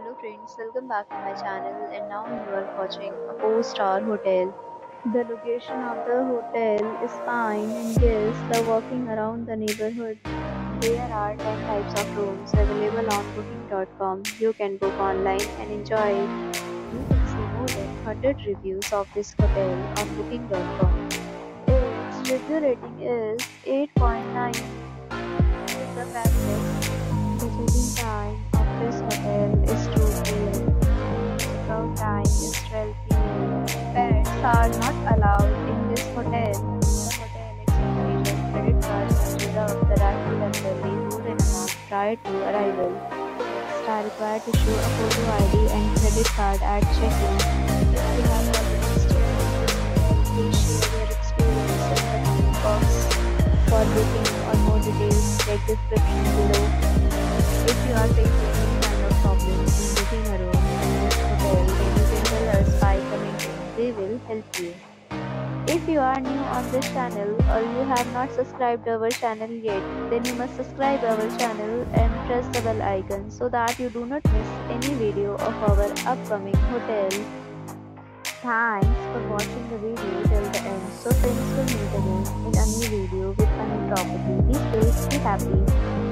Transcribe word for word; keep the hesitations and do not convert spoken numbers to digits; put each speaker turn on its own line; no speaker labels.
Hello friends, welcome back to my channel and now you are watching a four star hotel. The location of the hotel is fine and guests love walking around the neighborhood. There are ten types of rooms available on booking dot com. You can book online and enjoy it. You can see more than one hundred reviews of this hotel on booking dot com. Its review rating is eight point nine. Is the fabulous. The check-in time of this hotel is two p m. Check-out time is twelve p m. Pets are not allowed in this hotel. The hotel accepts credit cards and reserves the right to temporarily hold an amount prior to arrival. Guests are required to show a photo I D and credit card at check-in. If you have already stayed in this hotel, please share your experience in the comment box. For booking or more details, check description below. If you are facing any kind of problems in booking a room in this hotel, then you can tell us by commenting. We will help you. If you are new on this channel or you have not subscribed our channel yet, then you must subscribe our channel and press the bell icon so that you do not miss any video of our upcoming hotel. Thanks for watching the video till the end. So friends, will meet again in a new video with a new property. Be safe, be happy.